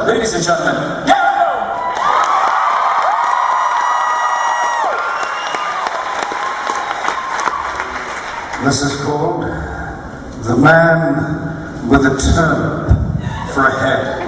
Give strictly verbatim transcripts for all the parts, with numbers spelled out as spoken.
ladies and gentlemen, yeah! This is called The Man with a Turnip for a Head.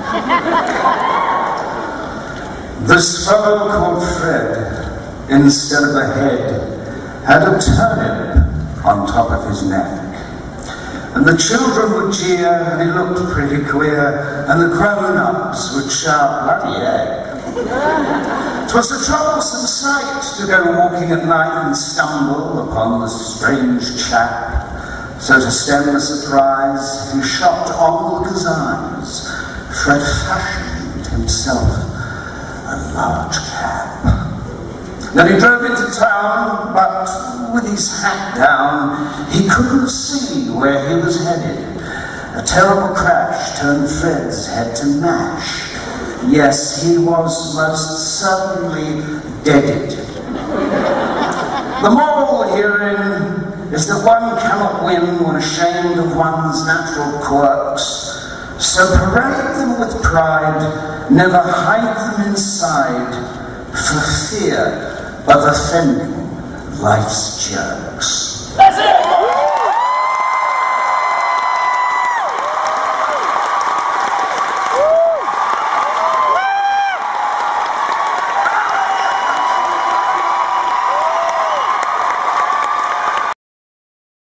This fellow called Fred, instead of a head, had a turnip on top of his neck. And the children would jeer, and he looked pretty queer, and the grown-ups would shout, "Bloody egg." 'Twas a troublesome sight to go walking at night and stumble upon the strange chap. So to stem the surprise, he shot onlookers' eyes. Fred fashioned himself a large cap. Then he drove into town, but with his hat down, he couldn't see where he was headed. A terrible crash turned Fred's head to mash. Yes, he was most certainly deaded. The moral herein is that one cannot win when ashamed of one's natural quirks. So parade them with pride, never hide them inside, for fear of offending life's jerks. That's it!